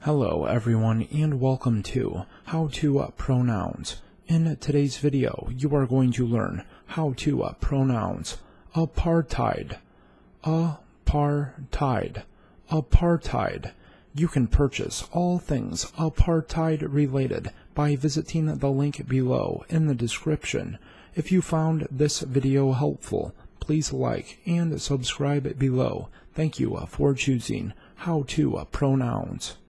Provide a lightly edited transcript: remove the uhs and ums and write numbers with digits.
Hello everyone and welcome to How to Pronouns. In today's video you are going to learn how to pronounce apartheid. Apartheid. Apartheid. You can purchase all things apartheid related by visiting the link below in the description. If you found this video helpful, please like and subscribe below. Thank you for choosing How to Pronouns.